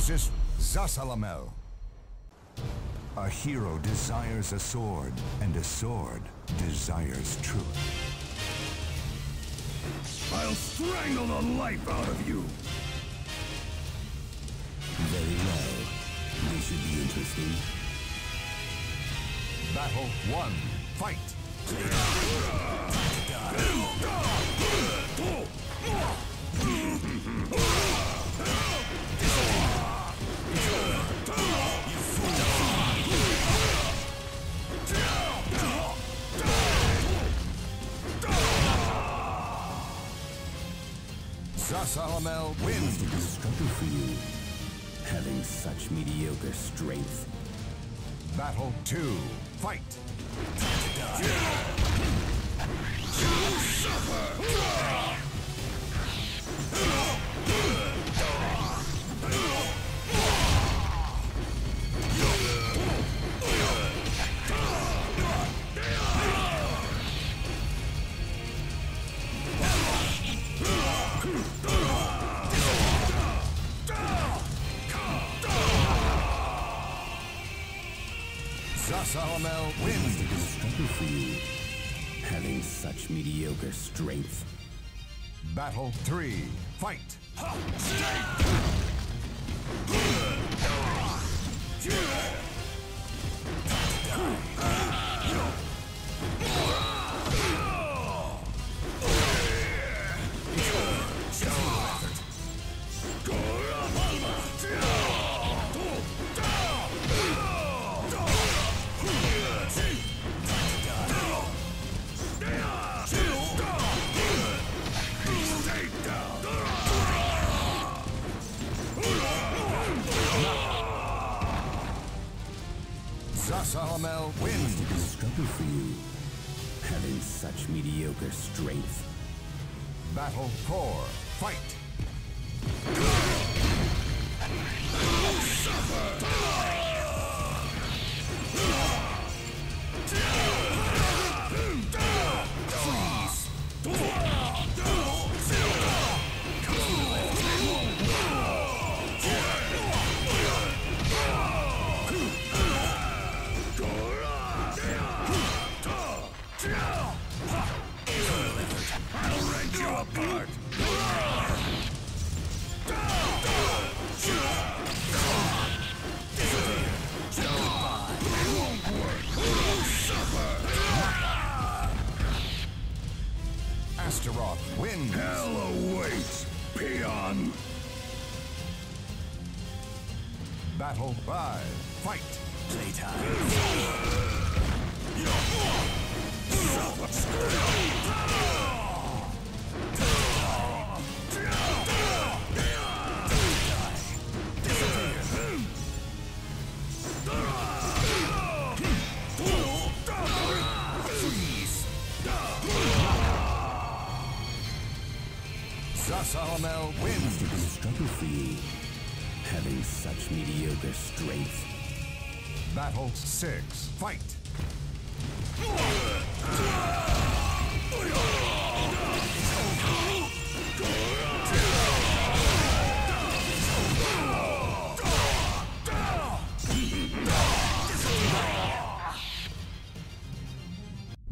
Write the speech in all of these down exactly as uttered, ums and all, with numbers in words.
versus Zasalamel. A hero desires a sword, and a sword desires truth. I'll strangle the life out of you! Very well. This should be interesting. Battle one. Fight! Zasalamel wins. It is a struggle for you, having such mediocre strength. Battle two. Fight! Zasalamel wins. It is a struggle for you, having such mediocre strength. Battle three. Fight! Zasalamel wins. It is a struggle for you, having such mediocre strength. Battle four. Fight! I'll rend you apart! Astaroth wins. Hell awaits, peon! Battle five. Fight! Zasalamel wins. It is a struggle for you, having such mediocre strength. Battle six. Fight!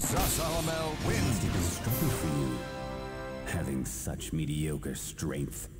Zasalamel wins. It is a struggle for you, having such mediocre strength.